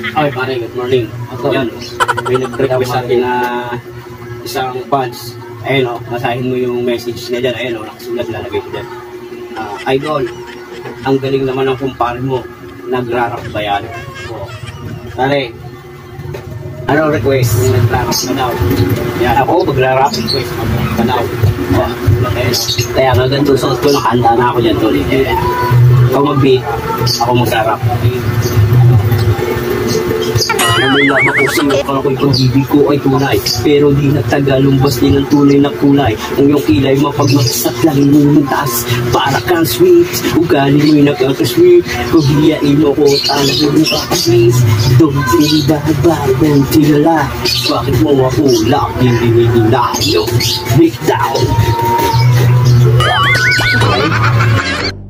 Ay, pare, good morning. Yan, may nag-request sa akin na isang fans. Ayun, basahin mo yung message niya dyan. Ayun, nakasulat, lalagay ko dyan. Idol, ang galing naman ng kumpare mo. Nagrarap ba yan? Pare, ano request? Nagrarap ka daw. Yan, ako magrarap request. Magrarap ka daw. Kaya nga ganito suot ko, nakahanda na ako dyan tuloy. Ikaw mag-beat, ako magrarap. Namula makusing ang ako'y pag-ibig ko ay tunay, pero di nagtagal lumbas din ang tunay na kulay. Ang iyong kilay mapagmatas at laging lumuntas, para kang sweet, ugali mo'y nakakasweet. Pabiyain mo ko at ang buong kakasweet. Don't say bye-bye, don't tilala. Bakit mo ako laging dinidinayo? Break down.